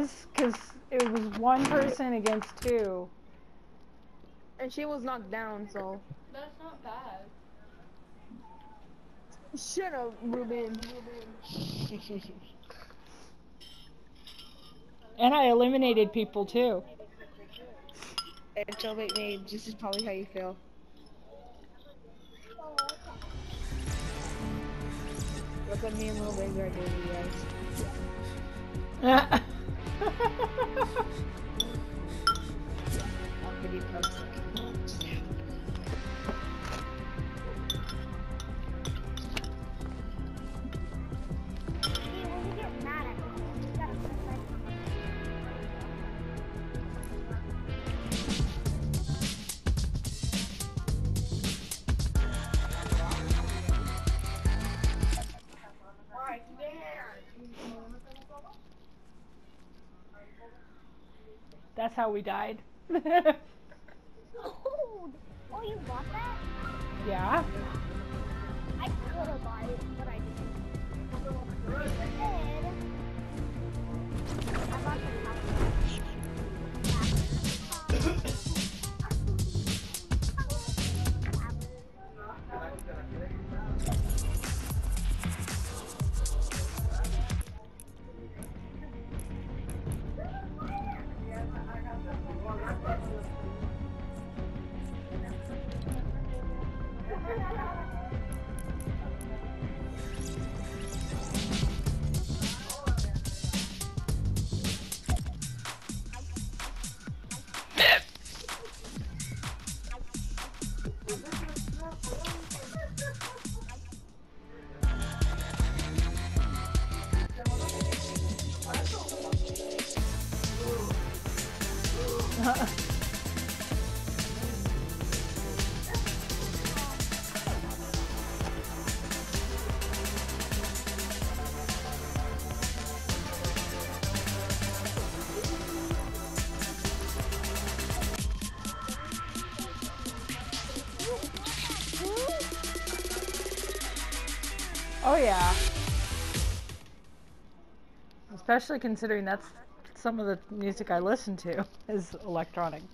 Because it was one person against two. And she was knocked down, so. That's not bad. Shut up, Ruben. And I eliminated people too. And so make me, this is probably how you feel. Look what me and Little Baby are doing, you guys. I'm pretty toxic. That's how we died. Oh, you bought that? Yeah. I could have bought it, but I didn't. I bought the Oh yeah. Especially considering that's some of the music I listen to is electronic.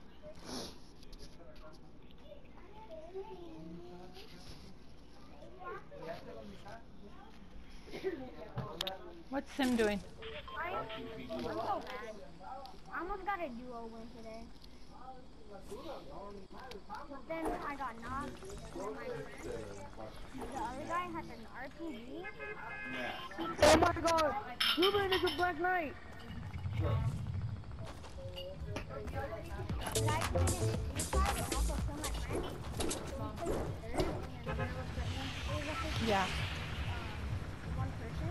What's Sim doing? I'm so bad. I almost got a duo win today. But then I got knocked. And then my friend, the other guy had an RPG. Oh my god! Ruben is a Black Knight! The guy committed suicide and also killed my friend. He placed third, and then it was like Yeah. one person.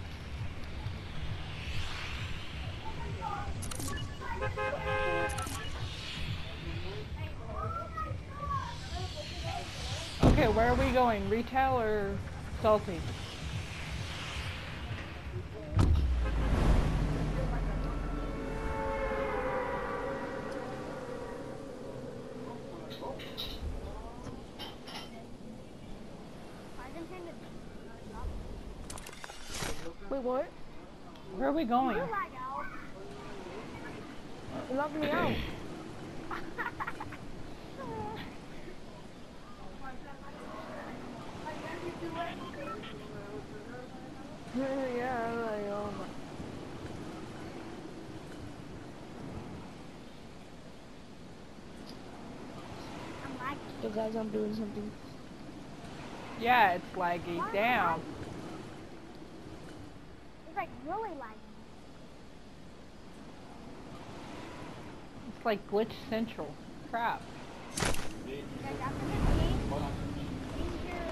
Okay, where are we going? Retail or salty? Wait, what? Where are we going? You lag out. You locked me out. Yeah, I'm like, oh my. I'm lagging. So guys, I'm doing something. Yeah, it's laggy. Damn. It's like really lagging. It's like glitch central. Crap. You guys after the game, change your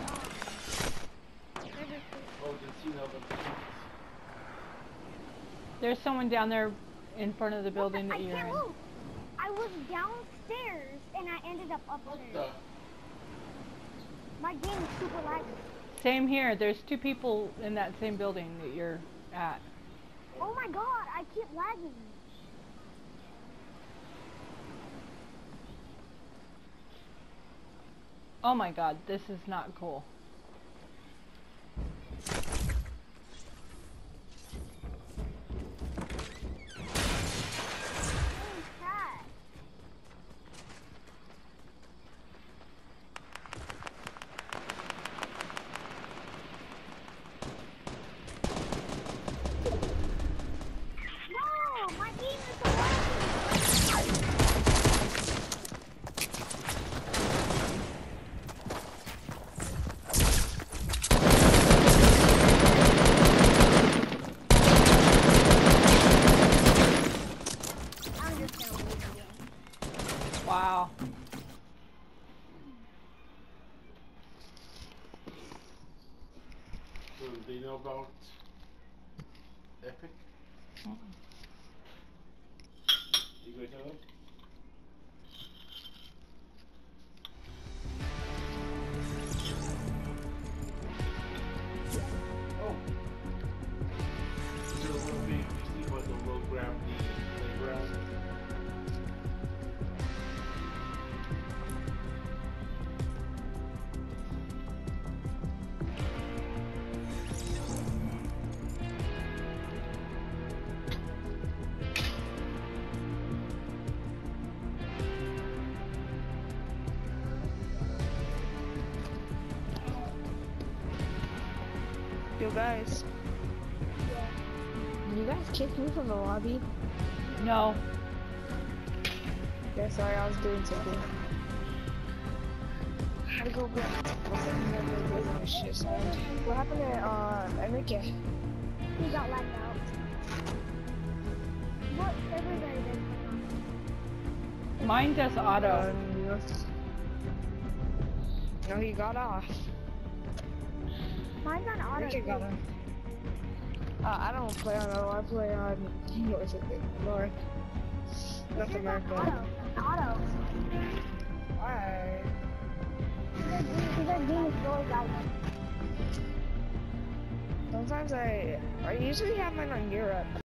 There's someone down there in front of the building I that you're can't in. move. I was downstairs and I ended up upstairs. My game is super laggy. Same here. There's two people in that same building that you're at. Oh my god, I keep lagging. Oh my god, this is not cool. know about Epic? You guys know them? Oh. They're a little big, you see what the low gravity playground. Yo guys. You guys kicked me from the lobby? No. Yeah, sorry, I was doing something. I had to go back. What happened to Enrique? He got left out. What everybody did. Mine does auto. No, he got off. Mine's on auto. Enrique got too. off. I don't play on O, I play on North. North It's America. on auto. Why? Because Dean goes out. Sometimes I usually have mine on Europe.